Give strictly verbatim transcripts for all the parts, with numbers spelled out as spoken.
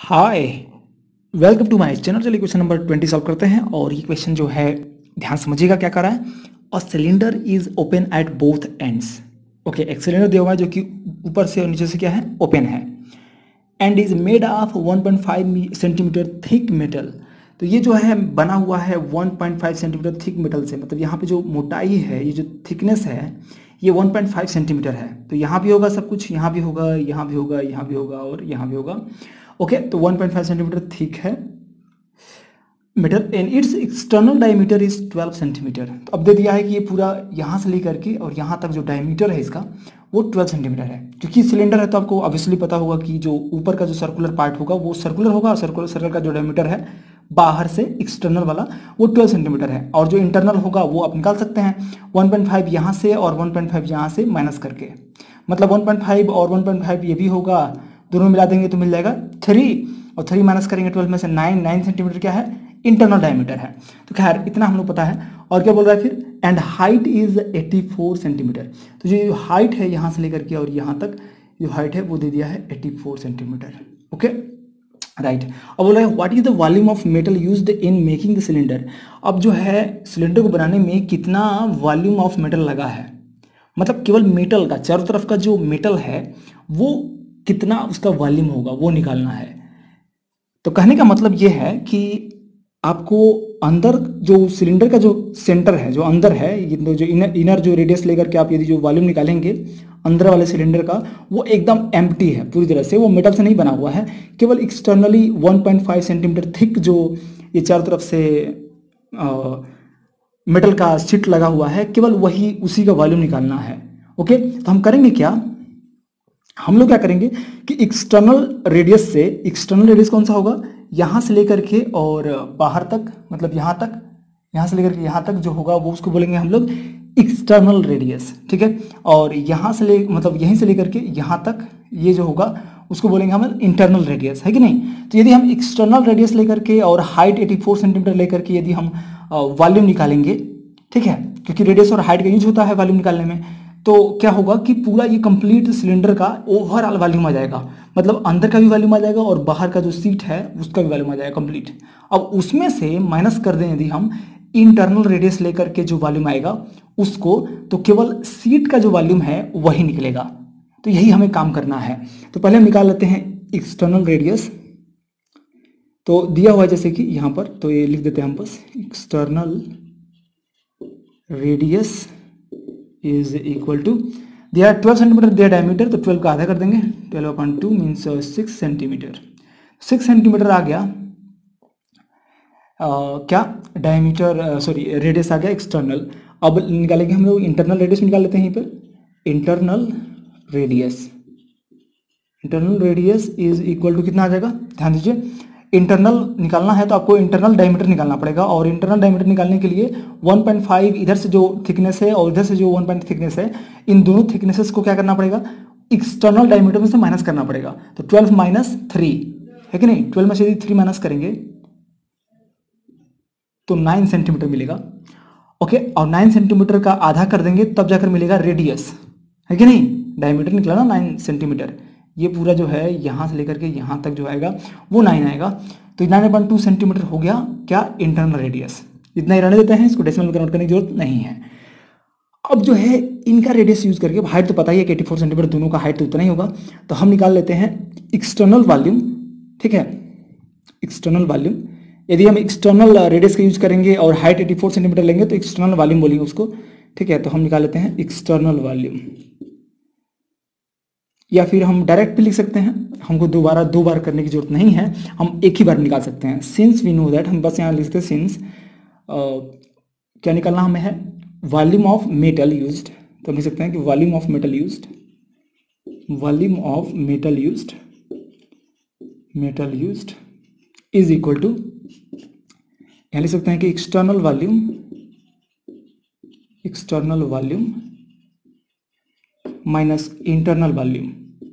Hi, welcome to my channel. चलिए question number twenty solve करते हैं। और ये क्वेश्चन जो है ध्यान समझिएगा क्या कर रहा है। A cylinder is open at both ends. Okay, एक सिलेंडर दिया हुआ है जो कि ऊपर से और नीचे से क्या है, ओपन है। And is made of one point five centimetre thick metal. तो ये जो है बना हुआ है one point five centimetre thick metal से, मतलब यहाँ पे जो मोटाई है, ये जो थिकनेस है, ये वन पॉइंट फाइव सेंटीमीटर है। तो यहाँ भी होगा सब कुछ, यहाँ भी होगा, यहाँ भी होगा, यहाँ भी होगा और यहाँ भी होगा। ओके, तो one point five centimetre thick है metal and its external diameter is twelve centimetre. तो अब दे दिया है कि ये पूरा यहाँ से लेकर के और यहाँ तक जो डायमीटर है इसका वो ट्वेल्व सेंटीमीटर है। क्योंकि सिलेंडर है तो आपको ऑब्वियसली पता होगा कि जो ऊपर का जो सर्कुलर पार्ट होगा वो सर्कुलर होगा और सर्कुलर सर्कल का जो डायमीटर है बाहर से एक्सटर्नल वाला वो ट्वेल्व सेंटीमीटर है। और जो इंटरनल होगा वो आप निकाल सकते हैं वन पॉइंट फाइव यहाँ से और वन पॉइंट फाइव यहाँ से माइनस करके, मतलब वन पॉइंट फाइव और वन पॉइंट फाइव ये भी होगा, दोनों मिला देंगे तो मिल जाएगा थ्री, और थ्री माइनस करेंगे ट्वेल्व में से नाइन, नाइन सेंटीमीटर क्या है, इंटरनल डायमीटर है। तो खैर इतना हम लोग पता है। और क्या बोल रहा है फिर, and height is eighty four centimetre. तो जो हाइट है यहाँ से लेकर के और यहाँ तक जो हाइट है वो दे दिया है eighty four centimetre. Okay right. अब बोल रहा है what is the volume of metal used in making the cylinder. अब जो है सिलेंडर को बनाने में कितना वॉल्यूम ऑफ मेटल लगा है, मतलब केवल मेटल का, चारों तरफ का जो मेटल है वो कितना उसका वॉल्यूम होगा वो निकालना है। तो कहने का मतलब ये है कि आपको अंदर जो सिलेंडर का जो सेंटर है, जो अंदर है, ये जो इनर इनर जो रेडियस लेकर के आप यदि जो वॉल्यूम निकालेंगे अंदर वाले सिलेंडर का, वो एकदम एम्प्टी है पूरी तरह से, वो मेटल से नहीं बना हुआ है। केवल externally one point five centimetre thick जो ये चारों तरफ से आ, मेटल का शीट लगा हुआ है, केवल वही उसी का वॉल्यूम निकालना है। ओके, तो हम करेंगे क्या, हम लोग क्या करेंगे कि एक्सटर्नल रेडियस से, एक्सटर्नल रेडियस कौन सा होगा, यहाँ से लेकर के और बाहर तक, मतलब यहाँ तक, यहाँ से लेकर के यहाँ तक जो होगा वो उसको बोलेंगे हम लोग एक्सटर्नल रेडियस। ठीक है, और यहाँ से ले मतलब यहीं से लेकर के यहाँ तक ये जो होगा उसको बोलेंगे हम इंटरनल रेडियस, है कि नहीं। तो यदि हम एक्सटर्नल रेडियस लेकर के और हाइट एटी फोर सेंटीमीटर लेकर के यदि हम वॉल्यूम निकालेंगे, ठीक है, क्योंकि रेडियस और हाइट का यूज होता है वॉल्यूम निकालने में, तो क्या होगा कि पूरा ये कंप्लीट सिलेंडर का ओवरऑल वॉल्यूम आ जाएगा, मतलब अंदर का भी वॉल्यूम आ जाएगा और बाहर का जो सीट है उसका भी वॉल्यूम आ जाएगा कंप्लीट। अब उसमें से माइनस कर दें यदि हम इंटरनल रेडियस लेकर के जो वॉल्यूम आएगा उसको, तो केवल सीट का जो वॉल्यूम है वही निकलेगा। तो यही हमें काम करना है। तो पहले हम निकाल लेते हैं एक्सटर्नल रेडियस। तो दिया हुआ है जैसे कि यहाँ पर, तो ये लिख देते हैं हम बस, external radius is equal to, दिया ट्वेल्व सेंटीमीटर दिया डायमीटर, तो ट्वेल्व का आधा कर देंगे, twelve upon two means six centimetre. Six centimetre आ गया uh, क्या डायमीटर, सॉरी रेडियस आ गया एक्सटर्नल। अब निकालेंगे हम लोग इंटरनल रेडियस निकाल लेते हैं यहीं पर। Internal radius, internal radius is equal to कितना आ जाएगा, ध्यान दीजिए, इंटरनल निकालना है तो आपको इंटरनल डायमीटर निकालना पड़ेगा, और इंटरनल डायमीटर निकालने के लिए वन पॉइंट फाइव इधर से जो थिकनेस है और इधर से जो वन पॉइंट थिकनेस है, इन दोनों थिकनेसेस को क्या करना पड़ेगा, एक्सटर्नल डायमीटर में से माइनस करना पड़ेगा। तो ट्वेल्व माइनस थ्री है कि नहीं, ट्वेल्व में से यदि थ्री माइनस करेंगे तो नाइन सेंटीमीटर मिलेगा। ओके, और नाइन सेंटीमीटर का आधा कर देंगे तब जाकर मिलेगा रेडियस, है कि नहीं, डायमीटर निकला ना नाइन सेंटीमीटर, ये पूरा जो है यहाँ से लेकर के यहाँ तक जो आएगा वो नाइन आएगा। तो नाइन पॉइंट टू सेंटीमीटर हो गया क्या, इंटरनल रेडियस। इतना ही रहने देते हैं, इसको डेसिमल में कन्वर्ट करने की जरूरत नहीं है। अब जो है इनका रेडियस यूज करके, हाइट तो पता ही है कि एटी फोर सेंटीमीटर, दोनों का हाइट तो उतना ही होगा, तो हम निकाल लेते हैं एक्सटर्नल वॉल्यूम। ठीक है, एक्सटर्नल वॉल्यूम, यदि हम एक्सटर्नल रेडियस का यूज करेंगे और हाइट एटी फोर सेंटीमीटर लेंगे तो एक्सटर्नल वॉल्यूम बोलेंगे उसको। ठीक है, तो हम निकाल लेते हैं एक्सटर्नल वॉल्यूम, या फिर हम डायरेक्ट भी लिख सकते हैं, हमको दोबारा दो बार करने की जरूरत नहीं है, हम एक ही बार निकाल सकते हैं। सिंस वी नो दैट, हम बस यहाँ लिखते हैं सिंस, क्या निकालना हमें है, वॉल्यूम ऑफ मेटल यूज्ड, तो हम लिख सकते हैं कि volume of metal used, volume of metal used, metal used is equal to, यहाँ लिख सकते हैं कि external volume, external volume minus internal volume.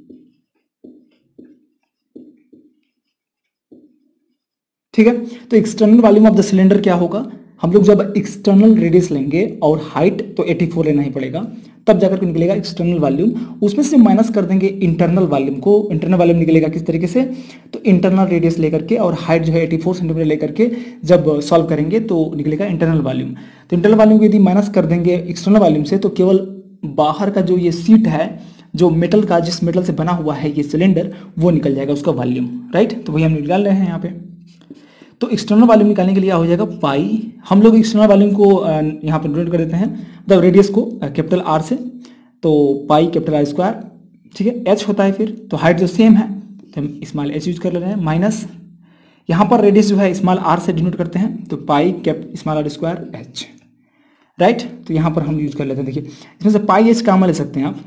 ठीक है, तो external volume of the cylinder क्या होगा, हम लोग जब एक्सटर्नल रेडियस लेंगे और हाइट तो एटी फोर लेना ही पड़ेगा, तब जाकर के निकलेगा एक्सटर्नल वॉल्यूम। उसमें से माइनस कर देंगे इंटरनल वॉल्यूम को। इंटरनल वॉल्यूम निकलेगा किस तरीके से, तो इंटरनल रेडियस लेकर के और हाइट जो है चौरासी सेंटीमीटर लेकर के जब सॉल्व करेंगे तो निकलेगा इंटरनल वॉल्यूम। तो इंटरनल वॉल्यूम को यदि माइनस कर देंगे एक्सटर्नल वॉल्यूम से तो केवल बाहर का जो ये सीट है, जो मेटल का, जिस मेटल से बना हुआ है ये सिलेंडर, वो निकल जाएगा उसका वॉल्यूम, राइट। तो वही हम निकाल रहे हैं यहाँ पे। तो एक्सटर्नल वॉल्यूम निकालने के लिए हो जाएगा पाई। हम लोग एक्सटर्नल वॉल्यूम को यहाँ पर नोट कर देते हैं, मतलब रेडियस को कैपिटल आर से, तो पाई कैपिटल आर स्क्वायर, ठीक है। एच होता है फिर, तो हाइट जो सेम है तो हम स्मॉल एच यूज कर ले रहे हैं, माइनस यहाँ पर रेडियस जो है स्मॉल आर से डिनोट करते हैं, तो pi cap small r square h, right. तो यहाँ पर हम यूज कर लेते हैं। देखिए इसमें से पाई एच काम ले सकते हैं आप,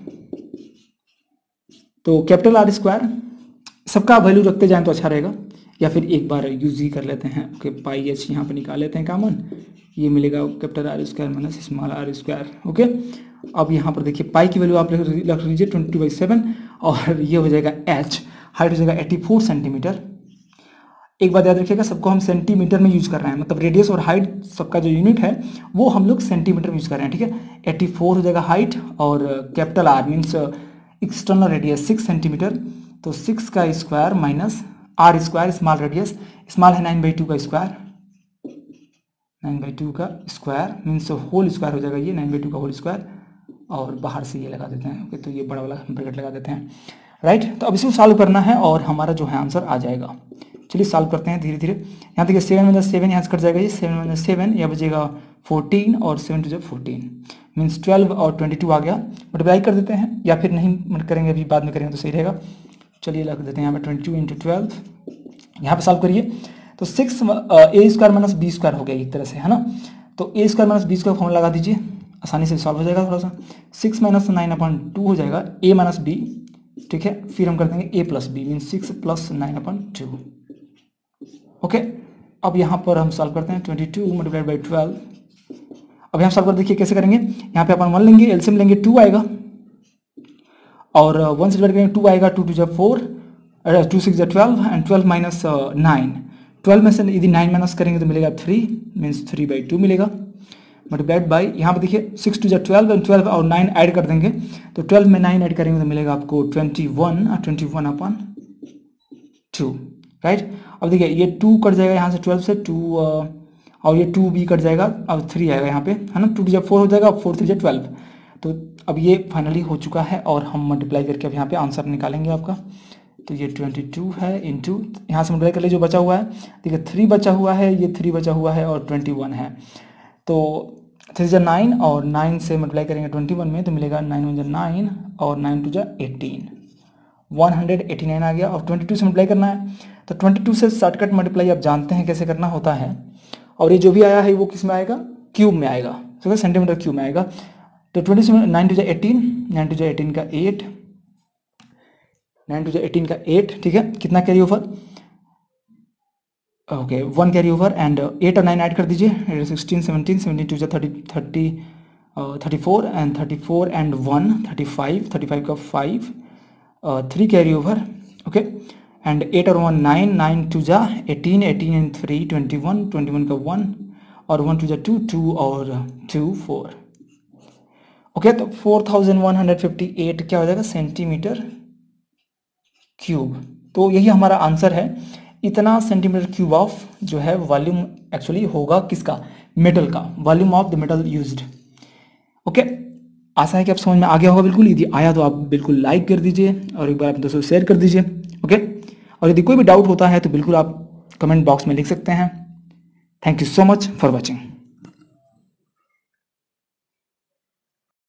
तो कैपिटल आर स्क्वायर सबका वैल्यू रखते जाएं तो अच्छा रहेगा, या फिर एक बार यूज ही कर लेते हैं। ओके, पाई एच यहाँ पर निकाल लेते हैं कॉमन, ये मिलेगा capital r square minus small r square. Okay, अब यहाँ पर देखिए पाई की वैल्यू आप रख लीजिए ट्वेंटी टू बाई सेवन, और ये हो जाएगा एच, हाइट हो जाएगा एट्टी फोर सेंटीमीटर। एक बात याद रखिएगा, सबको हम सेंटीमीटर में यूज कर रहे हैं, मतलब रेडियस और हाइट सबका जो यूनिट है वो हम लोग सेंटीमीटर में यूज कर रहे हैं, ठीक है। एट्टी फोर हो जाएगा हाइट, और capital r means external radius six centimetre, तो सिक्स का square minus r square small radius, small है नाइन बाई टू का स्क्वायर, नाइन बाई टू का स्क्वायर मीन्स होल स्क्वायर हो जाएगा ये, नाइन बाई टू का होल स्क्वायर, और बाहर से ये लगा देते हैं। ओके, तो ये बड़ा वाला ब्रैकेट लगा देते हैं, राइट। तो अब इसको सॉल्व करना है और हमारा जो है आंसर आ जाएगा। चलिए सॉल्व करते हैं धीरे धीरे। यहाँ देखिए सेवन माइनस सेवन यहाँ से कट जाएगा, ये सेवन माइनस सेवन, यह बचेगा फोर्टीन, और सेवन टू जो फोर्टीन मीन्स ट्वेल्व, और ट्वेंटी टू आ गया। मल्टीप्लाई कर देते हैं, या फिर नहीं करेंगे अभी बाद में करेंगे तो सही रहेगा। चलिए लग देते हैं यहाँ पे ट्वेंटी टू इंटू ट्वेल्व, यहाँ पे सॉल्व करिए तो six a square minus b square हो गया एक तरह से, है ना। तो a square minus b square formula लगा दीजिए, आसानी से सॉल्व हो जाएगा। थोड़ा सा six minus nine upon two हो जाएगा ए माइनस बी, ठीक है। फिर हम कर देंगे a plus b mean six plus nine upon two. Okay, अब यहाँ पर हम सॉल्व करते हैं twenty two multiplied by twelve. अब यहाँ सॉल्व कर देखिए कैसे करेंगे, यहाँ पे अपन वन लेंगे, एलसीएम लेंगे, टू आएगा, और वन से डिवाइड करेंगे, टू आएगा, टू टू जा फोर, टू सिक्स जा twelve, and twelve minus nine, twelve में से यदि नाइन माइनस करेंगे तो मिलेगा three means three by two मिलेगा, मल्टीप्लाइड बाई यहाँ पे देखिए सिक्स टू जा ट्वेल्व, एंड ट्वेल्व और नाइन ऐड कर देंगे, तो ट्वेल्व में नाइन ऐड करेंगे तो मिलेगा आपको twenty one, twenty one upon two, right. अब देखिए ये टू कट जाएगा यहाँ से ट्वेल्व से, टू और ये टू भी कट जाएगा, अब थ्री आएगा यहाँ पे, है ना। टू टू जा फोर हो जाएगा, फोर थ्री जा ट्वेल्व, तो अब ये फाइनली हो चुका है, और हम मल्टीप्लाई करके अब यहाँ पे आंसर निकालेंगे आपका। तो ये ट्वेंटी टू है इंटू, यहाँ से मल्टीप्लाई कर लिए जो बचा हुआ है, देखिए थ्री बचा हुआ है, ये थ्री बचा हुआ है, और ट्वेंटी वन है, तो थ्री जा नाइन, और नाइन से मल्टीप्लाई करेंगे ट्वेंटी वन में तो मिलेगा नाइन वन जा नाइन, और नाइन टू जा eighteen, one hundred eighty nine आ गया। और ट्वेंटी टू से मल्टीप्लाई करना है, तो ट्वेंटी टू से शॉर्टकट मल्टीप्लाई आप जानते हैं कैसे करना होता है, और ये जो भी आया है वो किस में आएगा, क्यूब में आएगा, तो सेंटीमीटर क्यूब में आएगा। तो ट्वेंटी से नाइन टू जा एटीन, नाइन टू जा एटीन का एट, नाइन टू जा एटीन का एट, ठीक है। कितना carry over, okay one carry over, and eight और नाइन ऐड कर दीजिए, सिक्सटीन सेवनटीन, सेवनटीन टू जा thirty, thirty thirty four, and thirty four and one thirty five, thirty five का five, three carry over, okay, and eight और one nine, nine two जा eighteen, eighteen and three twenty one, twenty one का one, और one two जा two, two और two four, okay. तो four thousand one hundred fifty eight क्या हो जाएगा, सेंटीमीटर क्यूब। तो यही हमारा आंसर है, इतना सेंटीमीटर क्यूब ऑफ जो है वॉल्यूम एक्चुअली होगा किसका, मेटल का, volume of the metal used. Okay, आशा है कि आप समझ में आ गया होगा बिल्कुल। यदि आया तो आप बिल्कुल लाइक कर दीजिए, और एक बार अपने दोस्तों शेयर कर दीजिए। ओके, और यदि कोई भी डाउट होता है तो बिल्कुल आप कमेंट बॉक्स में लिख सकते हैं। Thank you so much for watching.